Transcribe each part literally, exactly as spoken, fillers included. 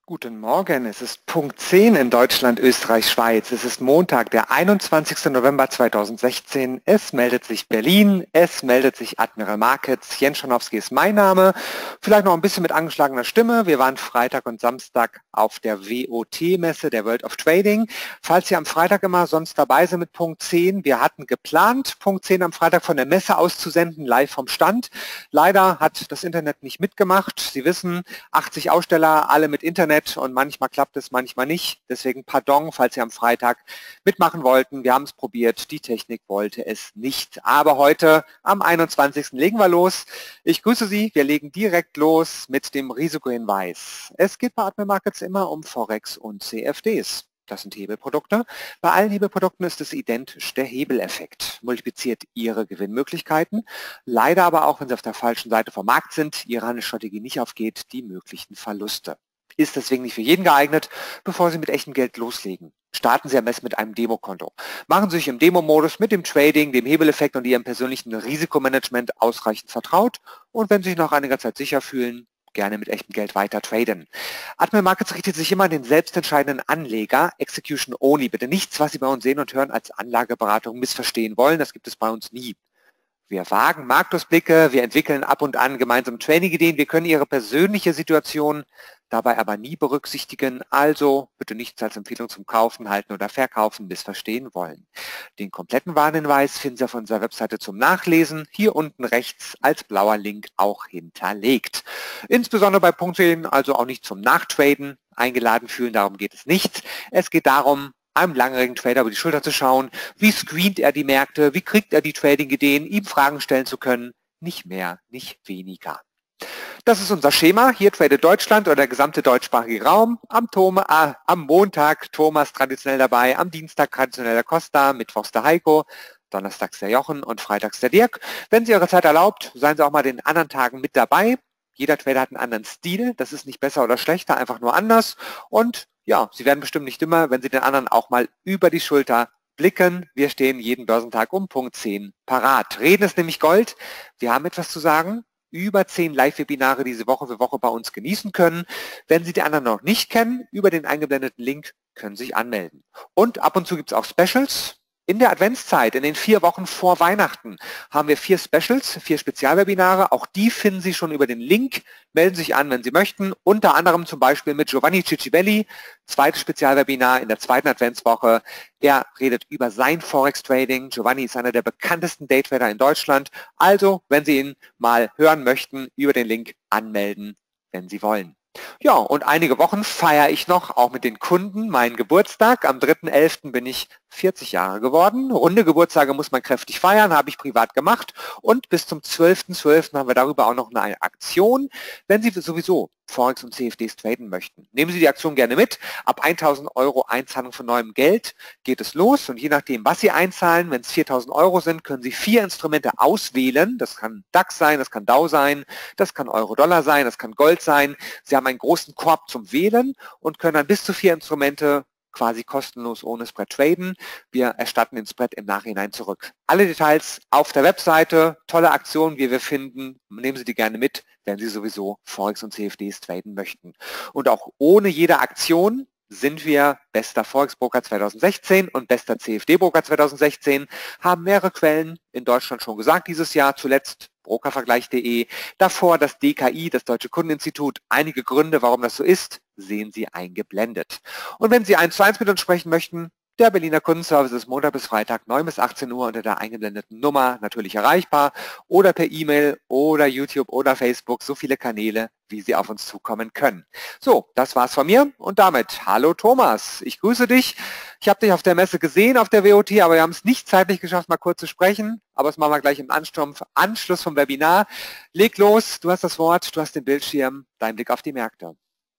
Guten Morgen, es ist Punkt zehn in Deutschland, Österreich, Schweiz. Es ist Montag, der einundzwanzigste November zweitausendsechzehn. Es meldet sich Berlin, es meldet sich Admiral Markets. Jens Schonowski ist mein Name. Vielleicht noch ein bisschen mit angeschlagener Stimme. Wir waren Freitag und Samstag auf der W O T-Messe, der World of Trading. Falls Sie am Freitag immer sonst dabei sind mit Punkt zehn, wir hatten geplant, Punkt zehn am Freitag von der Messe auszusenden, live vom Stand. Leider hat das Internet nicht mitgemacht. Sie wissen, achtzig Aussteller, alle mit Internet. Und manchmal klappt es, manchmal nicht. Deswegen pardon, falls Sie am Freitag mitmachen wollten. Wir haben es probiert, die Technik wollte es nicht. Aber heute am einundzwanzigsten legen wir los. Ich grüße Sie, wir legen direkt los mit dem Risikohinweis. Es geht bei Admiral Markets immer um Forex und C F Ds. Das sind Hebelprodukte. Bei allen Hebelprodukten ist es identisch der Hebeleffekt. Multipliziert Ihre Gewinnmöglichkeiten. Leider aber auch, wenn Sie auf der falschen Seite vom Markt sind, Ihre Handelsstrategie nicht aufgeht, die möglichen Verluste. Ist deswegen nicht für jeden geeignet, bevor Sie mit echtem Geld loslegen. Starten Sie am besten mit einem Demokonto. Machen Sie sich im Demo-Modus mit dem Trading, dem Hebeleffekt und Ihrem persönlichen Risikomanagement ausreichend vertraut und wenn Sie sich nach einiger Zeit sicher fühlen, gerne mit echtem Geld weiter traden. Admiral Markets richtet sich immer an den selbstentscheidenden Anleger, Execution Only. Bitte nichts, was Sie bei uns sehen und hören, als Anlageberatung missverstehen wollen. Das gibt es bei uns nie. Wir wagen Marktausblicke, wir entwickeln ab und an gemeinsam Training-Ideen, wir können Ihre persönliche Situation dabei aber nie berücksichtigen, also bitte nichts als Empfehlung zum Kaufen, Halten oder Verkaufen missverstehen wollen. Den kompletten Warnhinweis finden Sie auf unserer Webseite zum Nachlesen, hier unten rechts als blauer Link auch hinterlegt. Insbesondere bei Punkt zehn, also auch nicht zum Nachtraden eingeladen fühlen, darum geht es nicht. Es geht darum, einem langjährigen Trader über die Schulter zu schauen, wie screent er die Märkte, wie kriegt er die Trading-Ideen, ihm Fragen stellen zu können, nicht mehr, nicht weniger. Das ist unser Schema. Hier tradet Deutschland oder der gesamte deutschsprachige Raum. Am, Tome, ah, am Montag Thomas traditionell dabei, am Dienstag traditionell der Costa, mittwochs der Heiko, donnerstags der Jochen und freitags der Dirk. Wenn Sie Ihre Zeit erlaubt, seien Sie auch mal den anderen Tagen mit dabei. Jeder Trader hat einen anderen Stil. Das ist nicht besser oder schlechter, einfach nur anders. Und ja, Sie werden bestimmt nicht dümmer, wenn Sie den anderen auch mal über die Schulter blicken. Wir stehen jeden Börsentag um Punkt zehn parat. Reden ist nämlich Gold. Wir haben etwas zu sagen. Über zehn Live-Webinare, die Sie Woche für Woche bei uns genießen können. Wenn Sie die anderen noch nicht kennen, über den eingeblendeten Link können Sie sich anmelden. Und ab und zu gibt es auch Specials. In der Adventszeit, in den vier Wochen vor Weihnachten, haben wir vier Specials, vier Spezialwebinare. Auch die finden Sie schon über den Link. Melden Sie sich an, wenn Sie möchten. Unter anderem zum Beispiel mit Giovanni Cicibelli, zweites Spezialwebinar in der zweiten Adventswoche. Er redet über sein Forex-Trading. Giovanni ist einer der bekanntesten Daytrader in Deutschland. Also, wenn Sie ihn mal hören möchten, über den Link anmelden, wenn Sie wollen. Ja, und einige Wochen feiere ich noch, auch mit den Kunden, meinen Geburtstag. Am dritten elften bin ich vierzig Jahre geworden. Runde Geburtstage muss man kräftig feiern, habe ich privat gemacht. Und bis zum zwölften zwölften haben wir darüber auch noch eine Aktion, wenn Sie sowieso Forex und C F Ds traden möchten. Nehmen Sie die Aktion gerne mit. Ab tausend Euro Einzahlung von neuem Geld geht es los. Und je nachdem, was Sie einzahlen, wenn es viertausend Euro sind, können Sie vier Instrumente auswählen. Das kann DAX sein, das kann D A U sein, das kann Euro-Dollar sein, das kann Gold sein. Sie haben einen großen Korb zum Wählen und können dann bis zu vier Instrumente quasi kostenlos ohne Spread traden. Wir erstatten den Spread im Nachhinein zurück. Alle Details auf der Webseite. Tolle Aktionen, wie wir finden. Nehmen Sie die gerne mit, wenn Sie sowieso Forex und C F Ds traden möchten. Und auch ohne jede Aktion sind wir bester Forex-Broker zweitausendsechzehn und bester C F D-Broker zweitausendsechzehn, haben mehrere Quellen in Deutschland schon gesagt dieses Jahr, zuletzt brokervergleich punkt de, davor das D K I, das Deutsche Kundeninstitut. Einige Gründe, warum das so ist, sehen Sie eingeblendet. Und wenn Sie eins zu eins mit uns sprechen möchten, der Berliner Kundenservice ist Montag bis Freitag neun bis achtzehn Uhr unter der eingeblendeten Nummer natürlich erreichbar oder per E-Mail oder YouTube oder Facebook, so viele Kanäle, wie Sie auf uns zukommen können. So, das war's von mir und damit hallo Thomas, ich grüße dich. Ich habe dich auf der Messe gesehen, auf der W O T, aber wir haben es nicht zeitlich geschafft, mal kurz zu sprechen, aber das machen wir gleich im Anschluss, Anschluss vom Webinar. Leg los, du hast das Wort, du hast den Bildschirm, dein Blick auf die Märkte.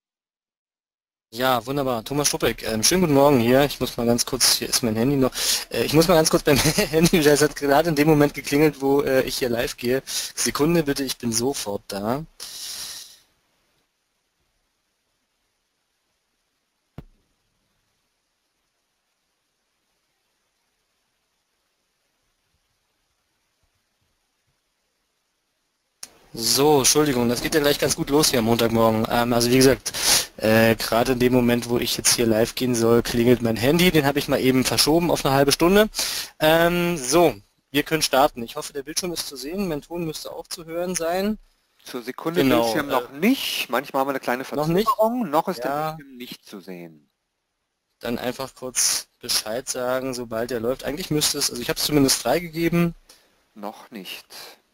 Ja, wunderbar. Thomas Schuppeck, ähm, schönen guten Morgen hier. Ich muss mal ganz kurz, hier ist mein Handy noch, äh, ich muss mal ganz kurz beim Handy, das hat gerade in dem Moment geklingelt, wo äh, ich hier live gehe. Sekunde bitte, ich bin sofort da. So, Entschuldigung, das geht ja gleich ganz gut los hier am Montagmorgen. Ähm, also wie gesagt, Äh, Gerade in dem Moment, wo ich jetzt hier live gehen soll, klingelt mein Handy. Den habe ich mal eben verschoben auf eine halbe Stunde. Ähm, so, wir können starten. Ich hoffe, der Bildschirm ist zu sehen. Mein Ton müsste auch zu hören sein. Zur Sekunde Genau, Bildschirm noch äh, nicht. Manchmal haben wir eine kleine noch nicht? Verzögerung. Noch ist der Ja, Bildschirm nicht zu sehen. dann einfach kurz Bescheid sagen, sobald er läuft. Eigentlich müsste es, also ich habe es zumindest freigegeben. Noch nicht.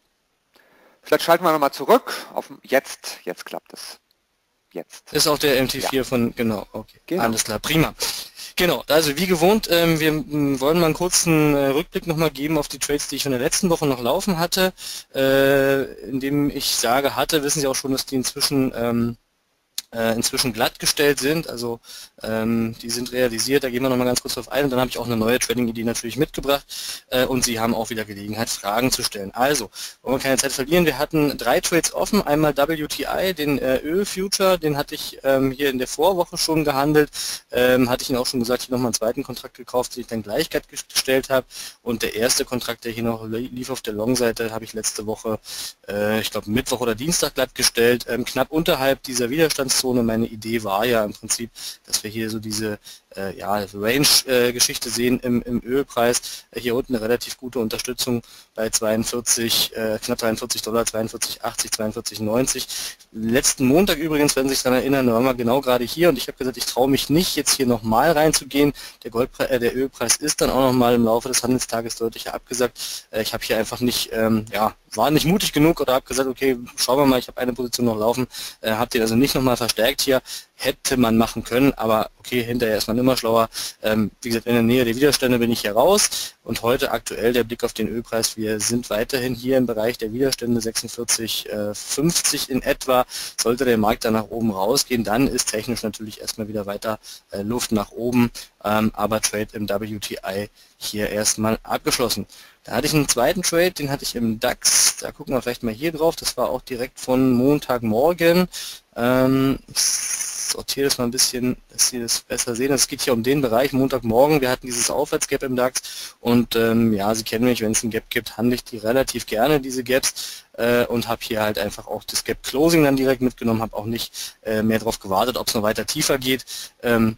Vielleicht schalten wir nochmal zurück. Auf jetzt, jetzt klappt es. Jetzt. Ist auch der M T vier Ja, von, genau, okay, genau. alles klar, prima. Genau, also wie gewohnt, ähm, wir m, wollen mal einen kurzen äh, Rückblick nochmal geben auf die Trades, die ich in der letzten Woche noch laufen hatte. Äh, indem ich sage hatte, wissen Sie auch schon, dass die inzwischen ähm, äh, inzwischen glattgestellt sind, also ähm, die sind realisiert, da gehen wir nochmal ganz kurz drauf ein und dann habe ich auch eine neue Trading-Idee natürlich mitgebracht äh, und Sie haben auch wieder Gelegenheit, Fragen zu stellen. Also, wollen wir keine Zeit verlieren, wir hatten drei Trades offen, einmal W T I, den äh, Öl-Future, den hatte ich ähm, hier in der Vorwoche schon gehandelt, ähm, hatte ich Ihnen auch schon gesagt, ich habe nochmal einen zweiten Kontrakt gekauft, den ich dann gleich gestellt habe und der erste Kontrakt, der hier noch lief auf der Long-Seite, habe ich letzte Woche, äh, ich glaube Mittwoch oder Dienstag glatt gestellt, ähm, knapp unterhalb dieser Widerstands Meine Idee war ja im Prinzip, dass wir hier so diese äh, ja, Range-Geschichte äh, sehen im, im Ölpreis. Äh, hier unten eine relativ gute Unterstützung bei zweiundvierzig, äh, knapp dreiundvierzig Dollar, zweiundvierzig achtzig, zweiundvierzig neunzig. Letzten Montag übrigens, wenn Sie sich daran erinnern, waren wir genau gerade hier und ich habe gesagt, ich traue mich nicht, jetzt hier nochmal reinzugehen. Der, Goldpre äh, der Ölpreis ist dann auch nochmal im Laufe des Handelstages deutlich abgesagt. Äh, ich habe hier einfach nicht, ähm, ja, war nicht mutig genug oder habe gesagt, okay, schauen wir mal, ich habe eine Position noch laufen, äh, habe den also nicht nochmal verstärkt hier, hätte man machen können, aber okay, hinterher ist man immer schlauer. Ähm, wie gesagt, in der Nähe der Widerstände bin ich hier raus und heute aktuell der Blick auf den Ölpreis, wir sind weiterhin hier im Bereich der Widerstände sechsundvierzig fünfzig in etwa. Sollte der Markt dann nach oben rausgehen, dann ist technisch natürlich erstmal wieder weiter äh, Luft nach oben, ähm, aber Trade im W T I hier erstmal abgeschlossen. Da hatte ich einen zweiten Trade, den hatte ich im DAX, da gucken wir vielleicht mal hier drauf, das war auch direkt von Montagmorgen. Ähm, ich sortiere das mal ein bisschen, dass Sie das besser sehen. Es geht hier um den Bereich Montagmorgen, wir hatten dieses Aufwärtsgap im DAX und ähm, ja, Sie kennen mich, wenn es ein Gap gibt, handle ich die relativ gerne, diese Gaps. Äh, und habe hier halt einfach auch das Gap Closing dann direkt mitgenommen, habe auch nicht äh, mehr darauf gewartet, ob es noch weiter tiefer geht. Ähm,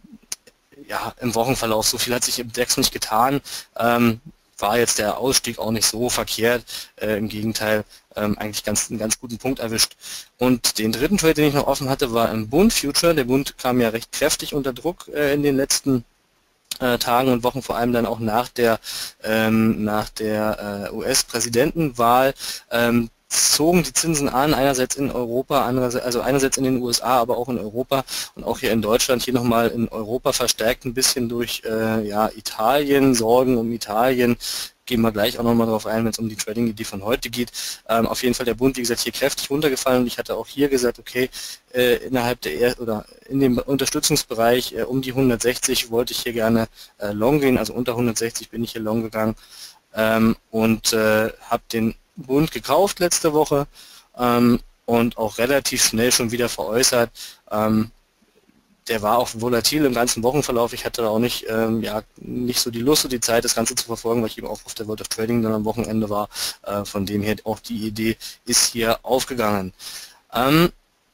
ja, im Wochenverlauf, so viel hat sich im DAX nicht getan. Ähm, war jetzt der Ausstieg auch nicht so verkehrt, äh, im Gegenteil, ähm, eigentlich ganz, einen ganz guten Punkt erwischt. Und den dritten Trade, den ich noch offen hatte, war im Bund Future. Der Bund kam ja recht kräftig unter Druck äh, in den letzten äh, Tagen und Wochen, vor allem dann auch nach der, ähm, nach der äh, U S-Präsidentenwahl. Ähm, zogen die Zinsen an, einerseits in Europa, andererseits, also einerseits in den U S A, aber auch in Europa und auch hier in Deutschland, hier nochmal in Europa verstärkt ein bisschen durch äh, ja, Italien, Sorgen um Italien, gehen wir gleich auch nochmal drauf ein, wenn es um die Trading-Idee von heute geht. Ähm, auf jeden Fall der Bund, wie gesagt, hier kräftig runtergefallen und ich hatte auch hier gesagt, okay, äh, innerhalb der er oder in dem Unterstützungsbereich äh, um die hundertsechzig wollte ich hier gerne äh, long gehen, also unter hundertsechzig bin ich hier long gegangen ähm, und äh, habe den Bund gekauft letzte Woche ähm, und auch relativ schnell schon wieder veräußert. Ähm, der war auch volatil im ganzen Wochenverlauf. Ich hatte da auch nicht, ähm, ja, nicht so die Lust und die Zeit, das Ganze zu verfolgen, weil ich eben auch auf der World of Trading dann am Wochenende war. Äh, von dem her auch die Idee ist hier aufgegangen. Ähm,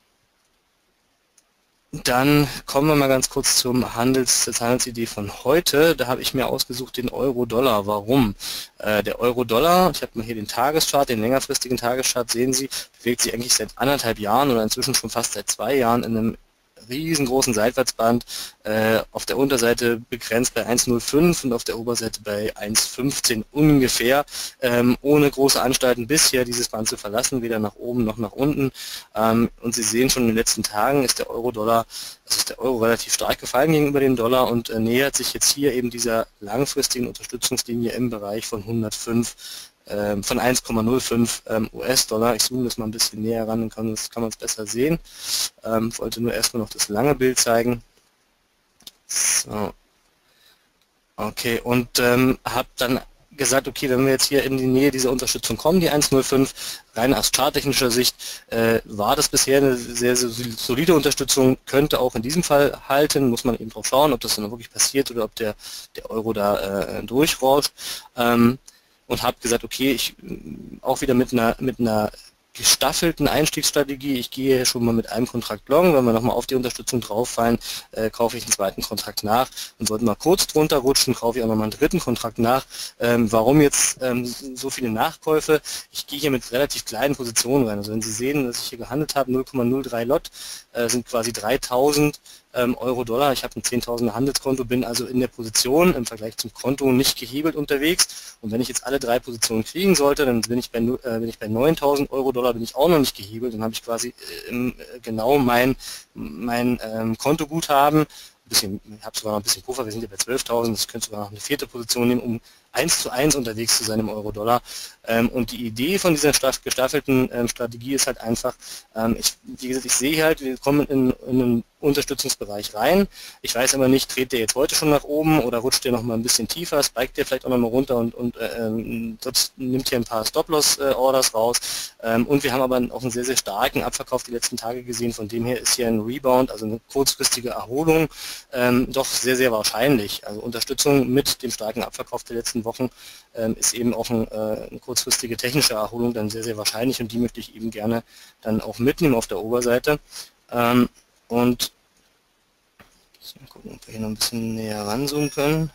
Dann kommen wir mal ganz kurz zum Handels, zur Handelsidee von heute. Da habe ich mir ausgesucht den Euro-Dollar. Warum? Äh, der Euro-Dollar, ich habe mal hier den Tageschart, den längerfristigen Tageschart, sehen Sie, bewegt sich eigentlich seit anderthalb Jahren oder inzwischen schon fast seit zwei Jahren in einem riesengroßen Seitwärtsband, äh, auf der Unterseite begrenzt bei eins Komma null fünf und auf der Oberseite bei eins Komma fünfzehn ungefähr, ähm, ohne große Anstalten bisher dieses Band zu verlassen, weder nach oben noch nach unten. Ähm, und Sie sehen schon, in den letzten Tagen ist der Euro-Dollar, also ist der Euro relativ stark gefallen gegenüber dem Dollar und äh, nähert sich jetzt hier eben dieser langfristigen Unterstützungslinie im Bereich von hundertfünf von eins Komma null fünf ähm, U S-Dollar. Ich zoome das mal ein bisschen näher ran, dann kann, das, kann man es besser sehen. Ähm, wollte nur erstmal noch das lange Bild zeigen. So. Okay, und ähm, habe dann gesagt, okay, wenn wir jetzt hier in die Nähe dieser Unterstützung kommen, die eins Komma null fünf, rein aus charttechnischer Sicht, äh, war das bisher eine sehr, sehr solide Unterstützung, könnte auch in diesem Fall halten, muss man eben drauf schauen, ob das dann wirklich passiert oder ob der, der Euro da äh, durchrauscht. Ähm, und habe gesagt, okay, ich auch wieder mit einer mit einer gestaffelten Einstiegsstrategie. Ich gehe schon mal mit einem Kontrakt long, wenn wir nochmal auf die Unterstützung drauffallen, äh, kaufe ich einen zweiten Kontrakt nach und sollten wir kurz drunter rutschen, kaufe ich auch nochmal einen dritten Kontrakt nach. Ähm, warum jetzt ähm, so viele Nachkäufe? Ich gehe hier mit relativ kleinen Positionen rein. Also wenn Sie sehen, dass ich hier gehandelt habe, null Komma null drei Lot, äh, sind quasi dreitausend ähm, Euro, Dollar. Ich habe ein zehntausender Handelskonto, bin also in der Position im Vergleich zum Konto nicht gehebelt unterwegs. Und wenn ich jetzt alle drei Positionen kriegen sollte, dann bin ich bei, äh, bin ich bei neuntausend Euro, Dollar, bin ich auch noch nicht gehebelt. Dann habe ich quasi äh, genau mein, mein ähm, Kontoguthaben. Ich habe sogar noch ein bisschen Puffer, wir sind ja bei zwölftausend, das könnte sogar noch eine vierte Position nehmen, um eins zu eins unterwegs zu sein im Euro-Dollar. Ähm, und die Idee von dieser gestaffelten ähm, Strategie ist halt einfach, ähm, ich, wie gesagt, ich sehe halt, wir kommen in, in einen Unterstützungsbereich rein. Ich weiß aber nicht, dreht der jetzt heute schon nach oben oder rutscht der noch mal ein bisschen tiefer, spiked der vielleicht auch noch mal runter und, und äh, nimmt hier ein paar Stop-Loss-Orders raus. Ähm, und wir haben aber auch einen sehr, sehr starken Abverkauf die letzten Tage gesehen. Von dem her ist hier ein Rebound, also eine kurzfristige Erholung, ähm, doch sehr, sehr wahrscheinlich. Also Unterstützung mit dem starken Abverkauf der letzten Wochen ähm, ist eben auch ein, äh, eine kurzfristige technische Erholung dann sehr, sehr wahrscheinlich und die möchte ich eben gerne dann auch mitnehmen auf der Oberseite. Ähm, und mal gucken, ob wir hier noch ein bisschen näher ranzoomen können.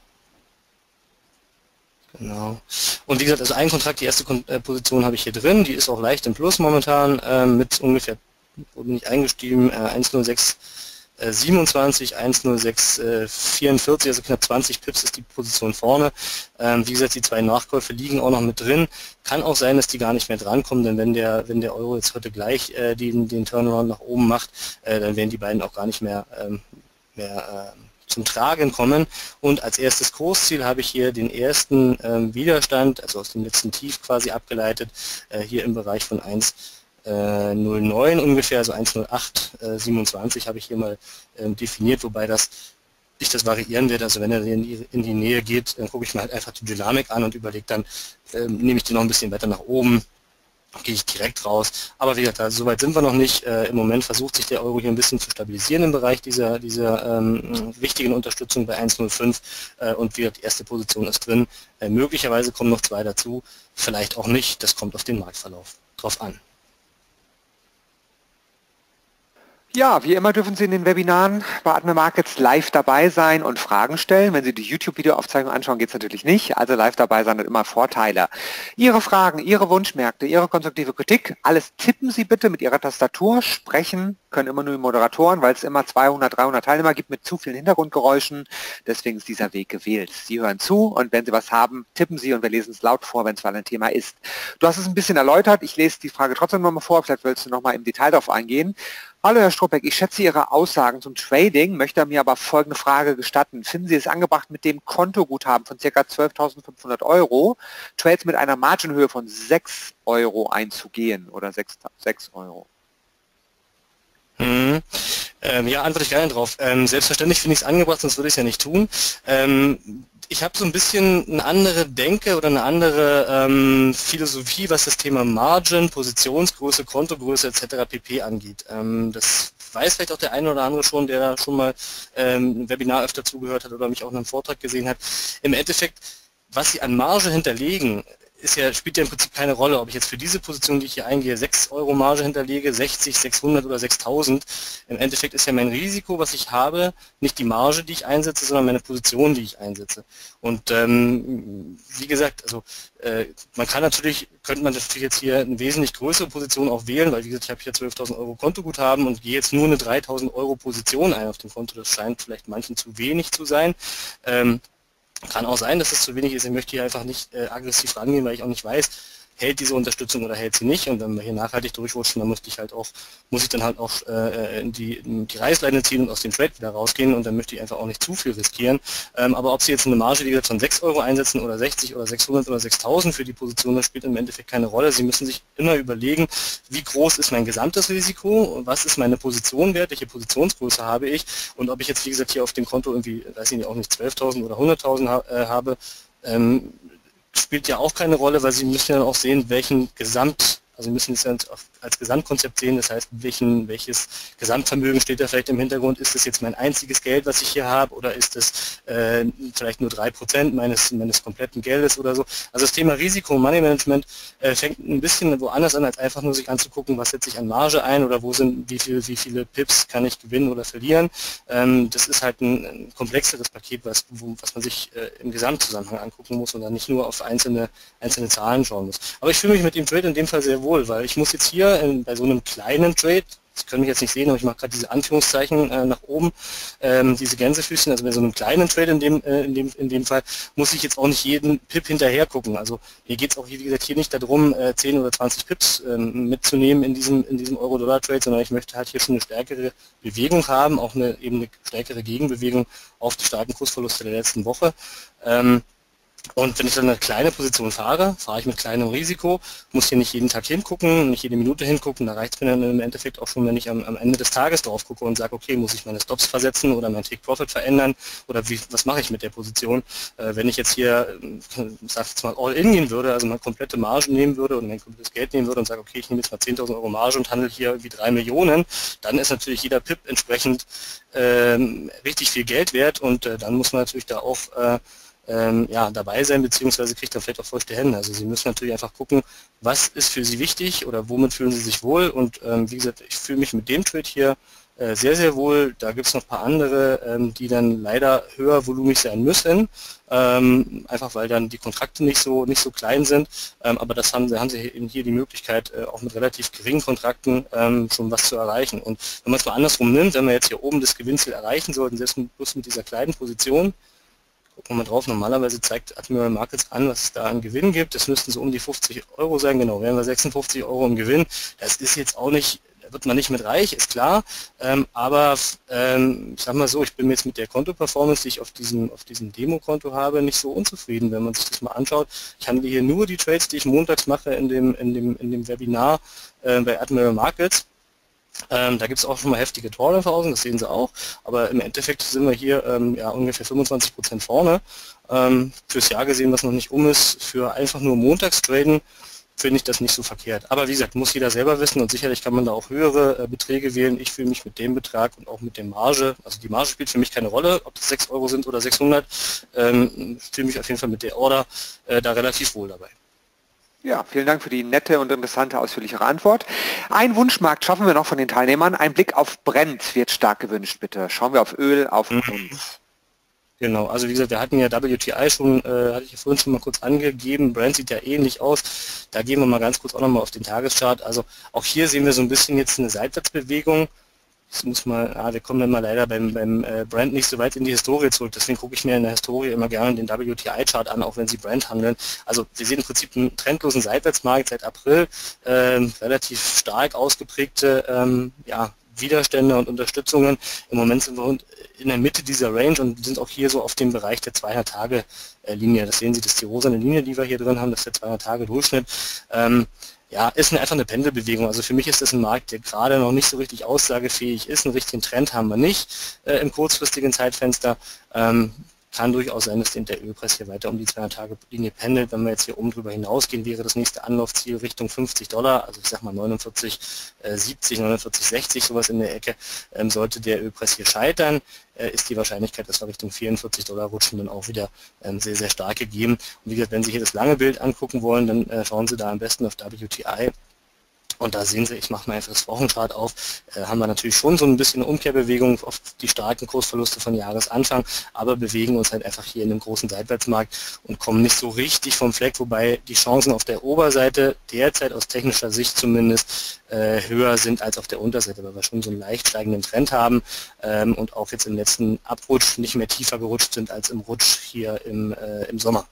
Genau. Und wie gesagt, also ein Kontrakt, die erste Position habe ich hier drin, die ist auch leicht im Plus momentan äh, mit ungefähr, wo bin ich eingestiegen, äh, eins Komma null sechs siebenundzwanzig, eins Komma null sechs vierundvierzig, also knapp zwanzig Pips ist die Position vorne. Ähm, wie gesagt, die zwei Nachkäufe liegen auch noch mit drin. Kann auch sein, dass die gar nicht mehr drankommen, denn wenn der, wenn der Euro jetzt heute gleich äh, den, den Turnaround nach oben macht, äh, dann werden die beiden auch gar nicht mehr, ähm, mehr äh, zum Tragen kommen. Und als erstes Kursziel habe ich hier den ersten ähm, Widerstand, also aus dem letzten Tief quasi abgeleitet, äh, hier im Bereich von eins Komma null neun ungefähr, also eins Komma null acht siebenundzwanzig habe ich hier mal ähm, definiert, wobei das ich das variieren werde. Also wenn er in die, in die Nähe geht, dann gucke ich mir halt einfach die Dynamik an und überlege dann, ähm, nehme ich die noch ein bisschen weiter nach oben, gehe ich direkt raus. Aber wie gesagt, also soweit sind wir noch nicht. Äh, Im Moment versucht sich der Euro hier ein bisschen zu stabilisieren im Bereich dieser, dieser ähm, wichtigen Unterstützung bei eins Komma null fünf äh, und wie gesagt, die erste Position ist drin. Äh, möglicherweise kommen noch zwei dazu, vielleicht auch nicht. Das kommt auf den Marktverlauf drauf an. Ja, wie immer dürfen Sie in den Webinaren bei Admiral Markets live dabei sein und Fragen stellen. Wenn Sie die YouTube-Videoaufzeichnung anschauen, geht es natürlich nicht. Also live dabei sein hat immer Vorteile. Ihre Fragen, Ihre Wunschmärkte, Ihre konstruktive Kritik, alles tippen Sie bitte mit Ihrer Tastatur. Sprechen können immer nur die Moderatoren, weil es immer zweihundert, dreihundert Teilnehmer gibt mit zu vielen Hintergrundgeräuschen. Deswegen ist dieser Weg gewählt. Sie hören zu und wenn Sie was haben, tippen Sie und wir lesen es laut vor, wenn es mal ein Thema ist. Du hast es ein bisschen erläutert. Ich lese die Frage trotzdem nochmal vor. Vielleicht willst du nochmal im Detail darauf eingehen. Hallo Herr Struppeck, ich schätze Ihre Aussagen zum Trading, möchte mir aber folgende Frage gestatten. Finden Sie es angebracht, mit dem Kontoguthaben von ca. zwölftausendfünfhundert Euro Trades mit einer Margenhöhe von sechs Euro einzugehen oder sechs Euro? Hm. Ähm, ja, antworte ich gerne drauf. Ähm, selbstverständlich finde ich es angebracht, sonst würde ich es ja nicht tun. Ähm, ich habe so ein bisschen eine andere Denke oder eine andere ähm, Philosophie, was das Thema Margin, Positionsgröße, Kontogröße et cetera pp. Angeht. Ähm, das weiß vielleicht auch der eine oder andere schon, der da schon mal ähm, ein Webinar öfter zugehört hat oder mich auch in einem Vortrag gesehen hat. Im Endeffekt, was Sie an Marge hinterlegen, ist ja, spielt ja im Prinzip keine Rolle, ob ich jetzt für diese Position, die ich hier eingehe, sechs Euro Marge hinterlege, sechzig, sechshundert oder sechstausend. Im Endeffekt ist ja mein Risiko, was ich habe, nicht die Marge, die ich einsetze, sondern meine Position, die ich einsetze. Und ähm, wie gesagt, also äh, man kann natürlich, könnte man natürlich jetzt hier eine wesentlich größere Position auch wählen, weil wie gesagt, ich habe hier zwölftausend Euro Kontoguthaben und gehe jetzt nur eine dreitausend Euro Position ein auf dem Konto. Das scheint vielleicht manchen zu wenig zu sein. Ähm, Kann auch sein, dass es zu wenig ist. Ich möchte hier einfach nicht äh, aggressiv rangehen, weil ich auch nicht weiß, hält diese Unterstützung oder hält sie nicht. Und wenn wir hier nachhaltig durchrutschen, dann muss ich halt auch, muss ich dann halt auch äh, in die, in die Reißleine ziehen und aus dem Trade wieder rausgehen. Und dann möchte ich einfach auch nicht zu viel riskieren. Ähm, aber ob Sie jetzt eine Marge, die gesagt von sechs Euro einsetzen oder sechzig oder sechshundert oder sechstausend für die Position, das spielt im Endeffekt keine Rolle. Sie müssen sich immer überlegen, wie groß ist mein gesamtes Risiko, was ist meine Position wert, welche Positionsgröße habe ich und ob ich jetzt, wie gesagt, hier auf dem Konto irgendwie, weiß ich nicht, auch nicht zwölftausend oder hunderttausend ha äh, habe, ähm, spielt ja auch keine Rolle, weil Sie müssen ja auch sehen, welchen Gesamt Also wir müssen es ja als Gesamtkonzept sehen, das heißt, welchen, welches Gesamtvermögen steht da vielleicht im Hintergrund, ist das jetzt mein einziges Geld, was ich hier habe, oder ist das äh, vielleicht nur drei Prozent meines, meines kompletten Geldes oder so. Also das Thema Risiko und Money Management äh, fängt ein bisschen woanders an, als einfach nur sich anzugucken, was setze ich an Marge ein oder wo sind, wie, viel, wie viele Pips kann ich gewinnen oder verlieren. Ähm, das ist halt ein, ein komplexeres Paket, was, wo, was man sich äh, im Gesamtzusammenhang angucken muss und dann nicht nur auf einzelne, einzelne Zahlen schauen muss. Aber ich fühle mich mit dem Trade in dem Fall sehr wohl, weil ich muss jetzt hier in, bei so einem kleinen Trade, Sie können mich jetzt nicht sehen, aber ich mache gerade diese Anführungszeichen äh, nach oben, ähm, diese Gänsefüßchen, also bei so einem kleinen Trade in dem, äh, in dem, in dem Fall, muss ich jetzt auch nicht jeden Pip hinterher gucken. Also mir geht es auch, wie gesagt, hier nicht darum, äh, zehn oder zwanzig Pips ähm, mitzunehmen in diesem, in diesem Euro-Dollar-Trade, sondern ich möchte halt hier schon eine stärkere Bewegung haben, auch eine, eben eine stärkere Gegenbewegung auf die starken Kursverluste der letzten Woche. Ähm, Und wenn ich dann eine kleine Position fahre, fahre ich mit kleinem Risiko, muss hier nicht jeden Tag hingucken, nicht jede Minute hingucken, da reicht es mir dann im Endeffekt auch schon, wenn ich am, am Ende des Tages drauf gucke und sage, okay, muss ich meine Stops versetzen oder mein Take-Profit verändern oder wie, was mache ich mit der Position. Äh, wenn ich jetzt hier, äh, sag jetzt mal, All-In gehen würde, also meine komplette Marge nehmen würde und mein komplettes Geld nehmen würde und sage, okay, ich nehme jetzt mal zehntausend Euro Marge und handle hier irgendwie drei Millionen, dann ist natürlich jeder Pip entsprechend äh, richtig viel Geld wert und äh, dann muss man natürlich da auch äh, Ähm, ja, dabei sein, beziehungsweise kriegt er vielleicht auch feuchte Hände. Also Sie müssen natürlich einfach gucken, was ist für Sie wichtig oder womit fühlen Sie sich wohl. Und ähm, wie gesagt, ich fühle mich mit dem Trade hier äh, sehr, sehr wohl. Da gibt es noch ein paar andere, ähm, die dann leider höher volumig sein müssen, ähm, einfach weil dann die Kontrakte nicht so nicht so klein sind. Ähm, aber das haben, haben Sie eben hier die Möglichkeit, äh, auch mit relativ geringen Kontrakten ähm, schon was zu erreichen. Und wenn man es mal andersrum nimmt, wenn wir jetzt hier oben das Gewinnziel erreichen sollten, selbst mit, bloß mit dieser kleinen Position, gucken wir mal drauf, normalerweise zeigt Admiral Markets an, was es da an Gewinn gibt. Das müssten so um die fünfzig Euro sein, genau, wären wir sechsundfünfzig Euro im Gewinn. Das ist jetzt auch nicht, da wird man nicht mit reich, ist klar, ähm, aber ähm, ich sag mal so, ich bin jetzt mit der Konto-Performance, die ich auf diesem, auf diesem Demo-Konto habe, nicht so unzufrieden, wenn man sich das mal anschaut. Ich handle hier nur die Trades, die ich montags mache in dem, in dem, in dem Webinar äh, bei Admiral Markets. Ähm, da gibt es auch schon mal heftige Torläufe, das sehen Sie auch, aber im Endeffekt sind wir hier ähm, ja, ungefähr fünfundzwanzig Prozent vorne. Ähm, fürs Jahr gesehen, was noch nicht um ist, für einfach nur montags traden, finde ich das nicht so verkehrt. Aber wie gesagt, muss jeder selber wissen und sicherlich kann man da auch höhere äh, Beträge wählen. Ich fühle mich mit dem Betrag und auch mit der Marge, also die Marge spielt für mich keine Rolle, ob das sechs Euro sind oder sechshundert, ähm, fühle mich auf jeden Fall mit der Order äh, da relativ wohl dabei. Ja, vielen Dank für die nette und interessante, ausführlichere Antwort. Ein Wunschmarkt schaffen wir noch von den Teilnehmern. Ein Blick auf Brent wird stark gewünscht, bitte. Schauen wir auf Öl, auf Mhm. uns. Genau, also wie gesagt, wir hatten ja W T I schon, äh, hatte ich ja vorhin schon mal kurz angegeben, Brent sieht ja ähnlich aus. Da gehen wir mal ganz kurz auch nochmal auf den Tageschart. Also auch hier sehen wir so ein bisschen jetzt eine Seitwärtsbewegung. Das muss mal, ah, wir kommen dann mal leider beim, beim äh, Brent nicht so weit in die Historie zurück, deswegen gucke ich mir in der Historie immer gerne den W T I-Chart an, auch wenn Sie Brent handeln. Also wir sehen im Prinzip einen trendlosen Seitwärtsmarkt seit April, ähm, relativ stark ausgeprägte ähm, ja, Widerstände und Unterstützungen. Im Moment sind wir in der Mitte dieser Range und sind auch hier so auf dem Bereich der zweihundert-Tage-Linie. Das sehen Sie, das ist die rosane Linie, die wir hier drin haben, das ist der zweihundert-Tage-Durchschnitt. Ähm, Ja, ist eine, einfach eine Pendelbewegung. Also für mich ist das ein Markt, der gerade noch nicht so richtig aussagefähig ist. Einen richtigen Trend haben wir nicht äh, im kurzfristigen Zeitfenster. Ähm, kann durchaus sein, dass der Ölpreis hier weiter um die zweihundert-Tage-Linie pendelt. Wenn wir jetzt hier oben drüber hinausgehen, wäre das nächste Anlaufziel Richtung fünfzig Dollar, also ich sag mal neunundvierzig siebzig, neunundvierzig sechzig, sowas in der Ecke. Ähm, sollte der Ölpreis hier scheitern, äh, ist die Wahrscheinlichkeit, dass wir Richtung vierundvierzig Dollar rutschen, dann auch wieder ähm, sehr, sehr stark gegeben. Und wie gesagt, wenn Sie hier das lange Bild angucken wollen, dann äh, schauen Sie da am besten auf W T I. Und da sehen Sie, ich mache mal einfach das Wochenchart auf, äh, haben wir natürlich schon so ein bisschen eine Umkehrbewegung auf die starken Kursverluste von Jahresanfang, aber bewegen uns halt einfach hier in einem großen Seitwärtsmarkt und kommen nicht so richtig vom Fleck, wobei die Chancen auf der Oberseite derzeit aus technischer Sicht zumindest äh, höher sind als auf der Unterseite, weil wir schon so einen leicht steigenden Trend haben ähm, und auch jetzt im letzten Abrutsch nicht mehr tiefer gerutscht sind als im Rutsch hier im, äh, im Sommer.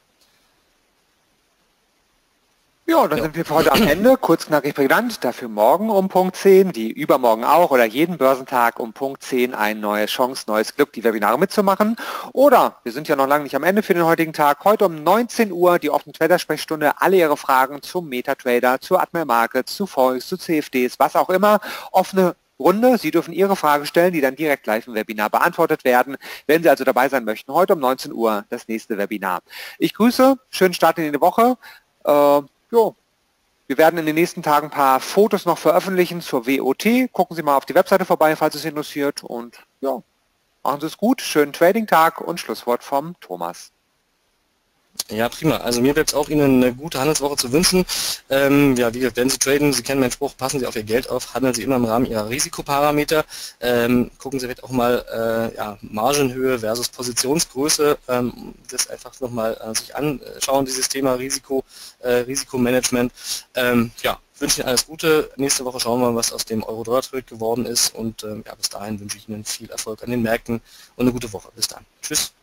Ja, dann ja. sind wir für heute am Ende. Kurz, knackig, prägnant. Dafür morgen um Punkt zehn, die übermorgen auch oder jeden Börsentag um Punkt zehn eine neue Chance, neues Glück, die Webinare mitzumachen. Oder, wir sind ja noch lange nicht am Ende für den heutigen Tag, heute um neunzehn Uhr die offene Trader-Sprechstunde, alle Ihre Fragen zum MetaTrader, zu Admiral Markets, zu Forex, zu C F Ds, was auch immer. Offene Runde. Sie dürfen Ihre Frage stellen, die dann direkt live im Webinar beantwortet werden. Wenn Sie also dabei sein möchten, heute um neunzehn Uhr das nächste Webinar. Ich grüße, schönen Start in die Woche. Äh, Jo, Wir werden in den nächsten Tagen ein paar Fotos noch veröffentlichen zur W O T. Gucken Sie mal auf die Webseite vorbei, falls es Sie interessiert. Und ja, machen Sie es gut. Schönen Trading-Tag und Schlusswort vom Thomas. Ja, prima. Also mir bleibt es auch Ihnen eine gute Handelswoche zu wünschen. Ähm, ja, wie gesagt, wenn Sie traden, Sie kennen meinen Spruch, passen Sie auf Ihr Geld auf, handeln Sie immer im Rahmen Ihrer Risikoparameter. Ähm, gucken Sie vielleicht auch mal äh, ja, Margenhöhe versus Positionsgröße. Ähm, das einfach nochmal äh, sich anschauen, dieses Thema Risiko, äh, Risikomanagement. Ähm, ja, wünsche Ihnen alles Gute. Nächste Woche schauen wir mal, was aus dem Euro-Dollar-Trade geworden ist. Und ähm, ja, bis dahin wünsche ich Ihnen viel Erfolg an den Märkten und eine gute Woche. Bis dann. Tschüss.